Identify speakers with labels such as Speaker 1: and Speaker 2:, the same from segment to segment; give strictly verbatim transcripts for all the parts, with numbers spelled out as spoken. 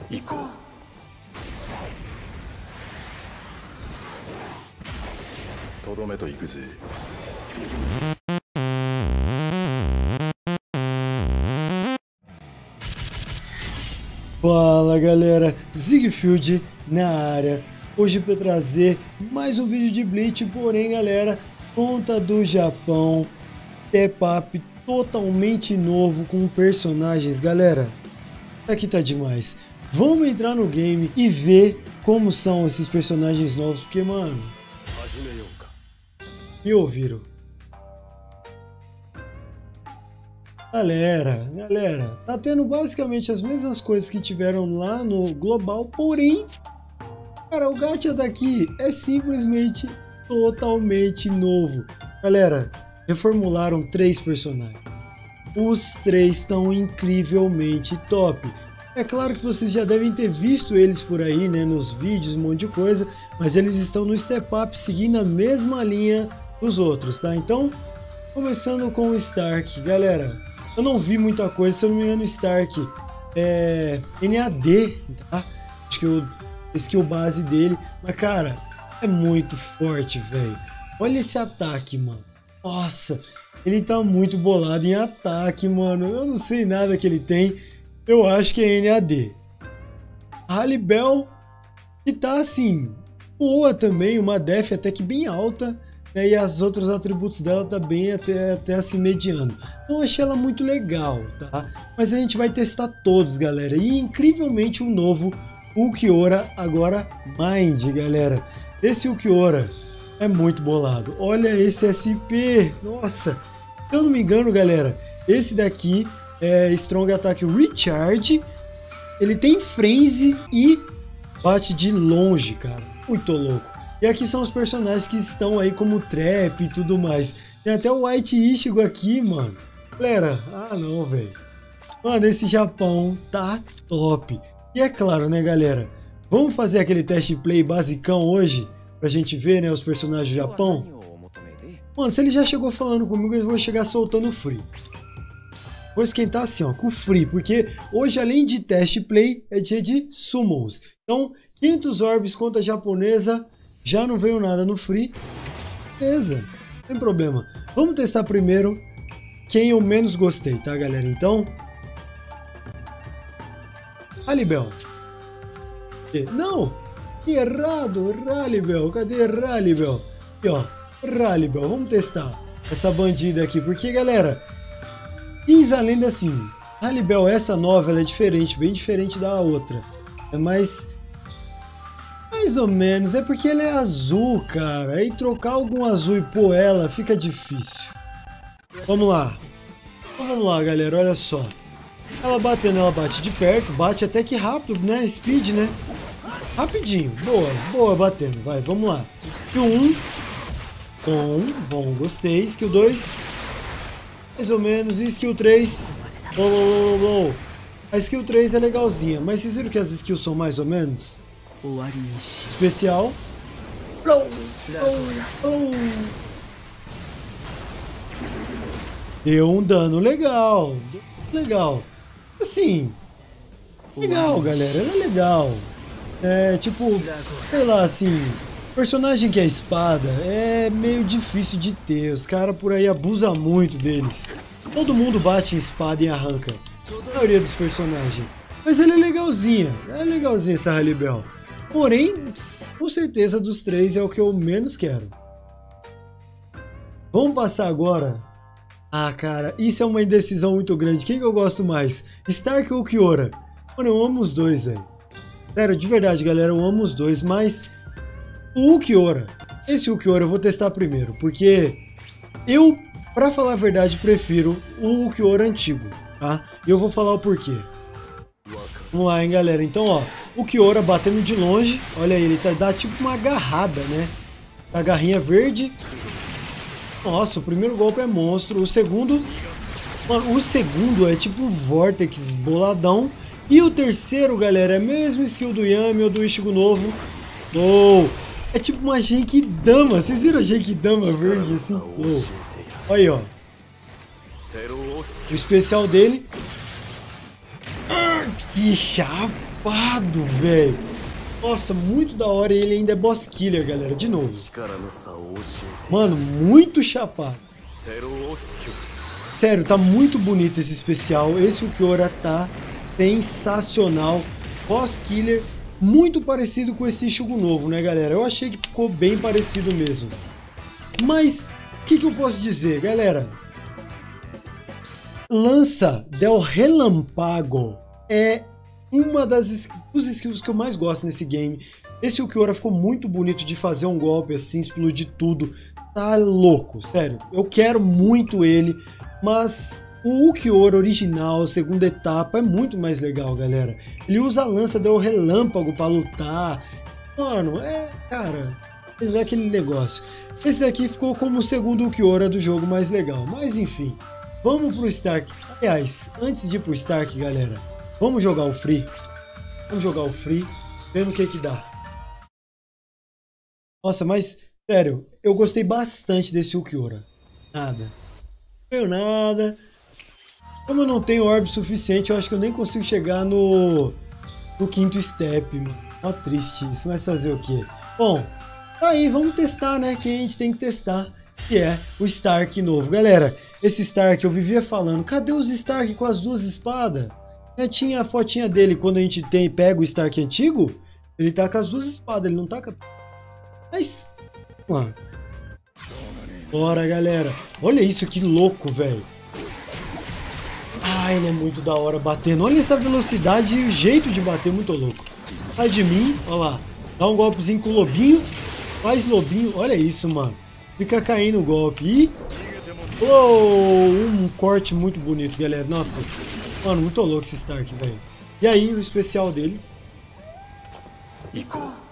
Speaker 1: 行こう。とどめと行くぜ。
Speaker 2: Fala galera, Ziegfeld na área, hoje para trazer mais um vídeo de Bleach, porém galera, conta do Japão, step up totalmente novo com personagens, galera, aqui tá demais, vamos entrar no game e ver como são esses personagens novos, porque mano, me ouviram? Galera, galera, tá tendo basicamente as mesmas coisas que tiveram lá no Global, porém, cara, o gacha daqui é simplesmente totalmente novo. Galera, reformularam três personagens. Os três estão incrivelmente top. É claro que vocês já devem ter visto eles por aí, né, nos vídeos, um monte de coisa, mas eles estão no Step Up seguindo a mesma linha dos outros, tá? Então, começando com o Stark, galera. Eu não vi muita coisa, se eu não me engano, Stark é N A D, tá? Acho que o skill base dele, mas cara, é muito forte, velho. Olha esse ataque, mano. Nossa, ele tá muito bolado em ataque, mano. Eu não sei nada que ele tem, eu acho que é N A D. A Harribel, que tá assim, boa também, uma def até que bem alta. E as outros atributos dela tá bem até, até assim mediano. Então achei ela muito legal, tá? Mas a gente vai testar todos, galera. E incrivelmente um novo Ulquiorra agora Mind, galera. Esse Ulquiorra é muito bolado. Olha esse S P. Nossa. Se eu não me engano, galera, esse daqui é Strong Attack Recharge. Ele tem Frenzy e bate de longe, cara. Muito louco. E aqui são os personagens que estão aí como Trap e tudo mais. Tem até o White Ichigo aqui, mano. Galera, ah não, velho. Mano, esse Japão tá top. E é claro, né, galera? Vamos fazer aquele teste play basicão hoje? Pra gente ver, né, os personagens do Japão? Mano, se ele já chegou falando comigo, eu vou chegar soltando free. Vou esquentar assim, ó, com free. Porque hoje, além de teste play, é dia de summons. Então, quinhentos orbs contra a japonesa. Já não veio nada no free, beleza, não tem problema. Vamos testar primeiro quem eu menos gostei, tá, galera? Então, Harribel. Não, errado, Harribel. Cadê Harribel? Aqui, ó, Harribel. Vamos testar essa bandida aqui, porque, galera, diz a lenda assim, Harribel, essa nova, ela é diferente, bem diferente da outra. É mais... Mais ou menos, é porque ela é azul, cara. Aí trocar algum azul e pôr ela fica difícil. Vamos lá. Então, vamos lá, galera, olha só. Ela batendo, ela bate de perto, bate até que rápido, né? Speed, né? Rapidinho, boa, boa batendo. Vai, vamos lá. Skill um. Bom, bom, gostei. Skill dois. Mais ou menos. E skill três. Blow, blow, blow. A skill três é legalzinha, mas vocês viram que as skills são mais ou menos? Especial. Blow, blow, blow. Deu um dano legal. Legal. Assim. Legal, galera. Ela é legal. É tipo, sei lá, assim. Personagem que é espada é meio difícil de ter. Os caras por aí abusam muito deles. Todo mundo bate em espada e arranca. A maioria dos personagens. Mas ela é legalzinha. É legalzinha essa Harribel. Porém, com certeza dos três é o que eu menos quero. Vamos passar agora. Ah, cara, isso é uma indecisão muito grande. Quem que eu gosto mais? Stark ou Ulquiorra? Mano, eu amo os dois, velho. Sério, de verdade, galera, eu amo os dois, mas o Ulquiorra, esse Ulquiorra eu vou testar primeiro, porque eu, pra falar a verdade, prefiro o Ulquiorra antigo, tá? E eu vou falar o porquê. Vamos lá, hein, galera. Então, ó, o Ulquiorra batendo de longe. Olha aí, ele tá, dá tipo uma agarrada, né? A garrinha verde. Nossa, o primeiro golpe é monstro. O segundo... Mano, o segundo é tipo um Vortex boladão. E o terceiro, galera, é a mesma skill do Yami ou do Ichigo novo. Oh, é tipo uma Genkidama. Vocês viram a Genkidama verde assim? Oh. Olha aí, ó. O especial dele... Que chapa! chapado, velho. Nossa, muito da hora. E ele ainda é boss killer, galera. De novo. Mano, muito chapado. Sério, tá muito bonito esse especial. Esse Ulquiorra tá sensacional. Boss killer, muito parecido com esse Ishigo novo, né, galera? Eu achei que ficou bem parecido mesmo. Mas, o que, que eu posso dizer, galera? Lança del Relampago é uma das dos skills que eu mais gosto nesse game. Esse Ulquiorra ficou muito bonito de fazer um golpe assim, explodir tudo. Tá louco, sério. Eu quero muito ele, mas o Ulquiorra original, segunda etapa, é muito mais legal, galera. Ele usa a lança del Relâmpago pra lutar. Mano, é, cara, é aquele negócio. Esse daqui ficou como o segundo Ulquiorra do jogo mais legal, mas enfim. Vamos pro Stark. Aliás, antes de ir pro Stark, galera, vamos jogar o Free. Vamos jogar o Free, vendo o que que dá. Nossa, mas, sério, eu gostei bastante desse Ulquiorra. Nada. Não veio nada. Como eu não tenho orb suficiente, eu acho que eu nem consigo chegar no, no quinto step, mano. Ó, triste isso, mas fazer o quê? Bom, aí, vamos testar, né? Quem a gente tem que testar, que é o Stark novo. Galera, esse Stark, eu vivia falando, cadê os Stark com as duas espadas? É, tinha a fotinha dele quando a gente tem, pega o Stark antigo, ele tá com as duas espadas, ele não tá com a... Mas, mano. Bora, galera. Olha isso, que louco, velho. Ah, ele é muito da hora batendo. Olha essa velocidade e o jeito de bater, muito louco. Sai de mim, olha lá. Dá um golpezinho com o lobinho. Faz lobinho, olha isso, mano. Fica caindo o golpe. E... Oh, um corte muito bonito, galera. Nossa, mano, muito louco esse Stark, velho. E aí, o especial dele.
Speaker 1: Ico.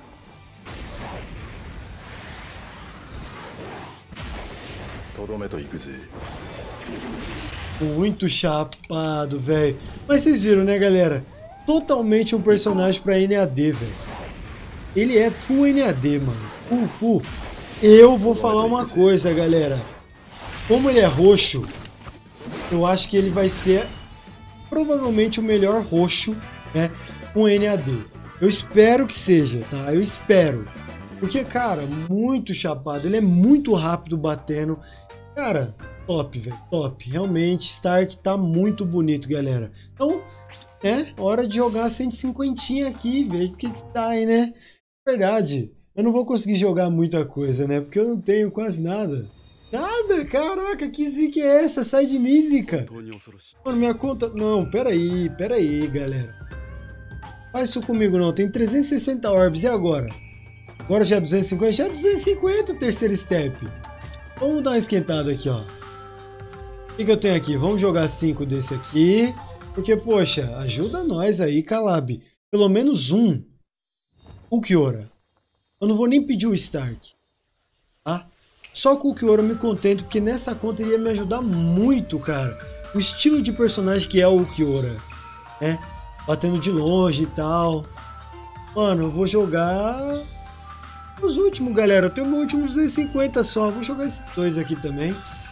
Speaker 2: Muito chapado, velho. Mas vocês viram, né, galera? Totalmente um personagem pra N A D, velho. Ele é full N A D, mano. Full, full. Eu vou falar uma coisa, galera. Como ele é roxo, eu acho que ele vai ser provavelmente o melhor roxo, né, com N A D. Eu espero que seja, tá? Eu espero. Porque, cara, muito chapado. Ele é muito rápido batendo. Cara, top, velho, top. Realmente, Stark tá muito bonito, galera. Então, é hora de jogar cento e cinquenta aqui, ver o que que tá aí, né? Verdade, eu não vou conseguir jogar muita coisa, né? Porque eu não tenho quase nada. Nada, caraca, que zica é essa? Sai de mim, zica. Mano, minha conta... Não, peraí, peraí, galera. Faz isso comigo não, tem trezentos e sessenta orbs, e agora? Agora já é duzentos e cinquenta? Já é duzentos e cinquenta o terceiro step. Vamos dar uma esquentada aqui, ó. O que que eu tenho aqui? Vamos jogar cinco desse aqui. Porque, poxa, ajuda nós aí, Calab. Pelo menos um Ulquiorra. Eu não vou nem pedir o Stark. Tá? Só com o Ulquiorra eu me contento, porque nessa conta iria me ajudar muito, cara. O estilo de personagem que é o Ulquiorra, né? Batendo de longe e tal. Mano, eu vou jogar... os últimos, galera. Eu tenho meu último duzentos e cinquenta só. Vou jogar esses dois aqui também.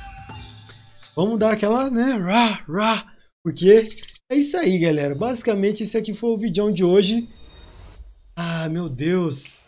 Speaker 2: Vamos dar aquela, né? Rá, rá. Porque é isso aí, galera. Basicamente, esse aqui foi o vídeo de hoje. Ah, meu Deus.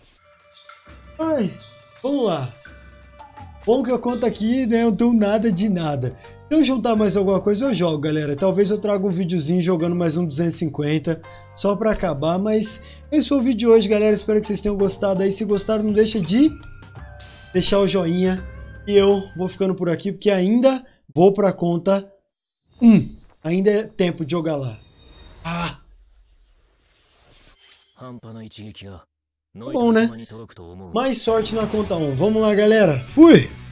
Speaker 2: Ai, vamos lá. Bom que eu conto aqui, né? Eu não tenho nada de nada. Se eu juntar mais alguma coisa, eu jogo, galera. Talvez eu traga um videozinho jogando mais um duzentos e cinquenta. Só pra acabar, mas esse foi o vídeo de hoje, galera. Espero que vocês tenham gostado aí. Se gostaram, não deixa de deixar o joinha. E eu vou ficando por aqui, porque ainda vou pra conta um. Ainda é tempo de jogar lá. Ah! Bom, né? Mais sorte na conta um. Vamos lá, galera. Fui!